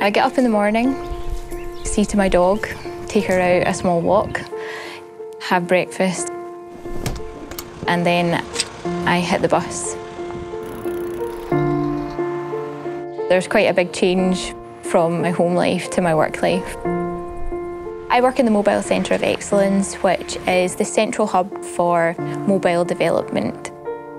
I get up in the morning, see to my dog, take her out a small walk, have breakfast, and then I hit the bus. There's quite a big change from my home life to my work life. I work in the Mobile Centre of Excellence, which is the central hub for mobile development.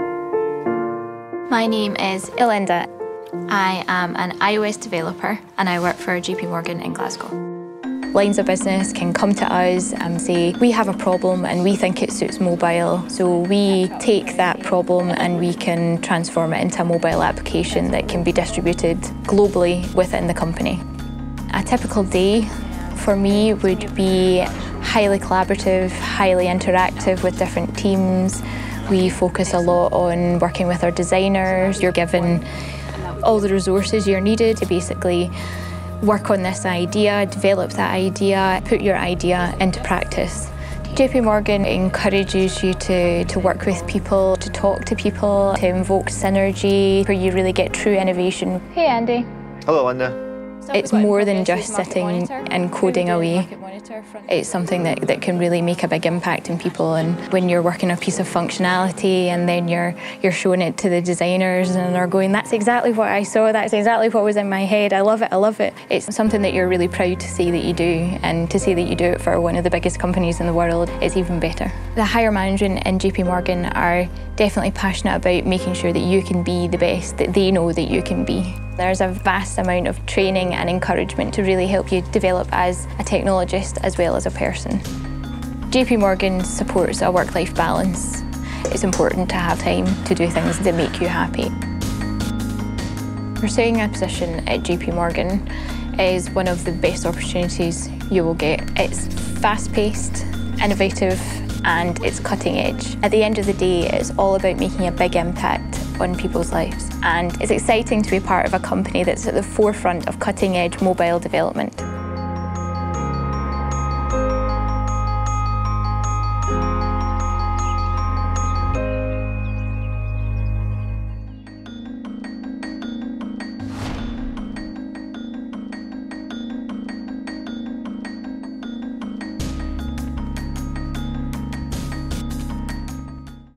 My name is Elinda. I am an iOS developer and I work for JPMorgan in Glasgow. Lines of business can come to us and say, we have a problem and we think it suits mobile. So we take that problem and we can transform it into a mobile application that can be distributed globally within the company. A typical day for me would be highly collaborative, highly interactive with different teams. We focus a lot on working with our designers. You're given all the resources you're needed to basically work on this idea, develop that idea, put your idea into practice. JPMorgan encourages you to work with people, to talk to people, to invoke synergy, where you really get true innovation. Hey Andy. Hello Linda. It's more than just sitting and coding away. It's something that can really make a big impact in people. And when you're working on a piece of functionality and then you're showing it to the designers and they're going, that's exactly what I saw, that's exactly what was in my head, I love it, I love it. It's something that you're really proud to say that you do, and to say that you do it for one of the biggest companies in the world is even better. The higher management in JPMorgan are definitely passionate about making sure that you can be the best that they know that you can be. There's a vast amount of training and encouragement to really help you develop as a technologist as well as a person. JPMorgan supports a work-life balance. It's important to have time to do things that make you happy. Pursuing a position at JPMorgan is one of the best opportunities you will get. It's fast-paced, innovative, and it's cutting edge. At the end of the day, it's all about making a big impact on people's lives. And it's exciting to be part of a company that's at the forefront of cutting-edge mobile development.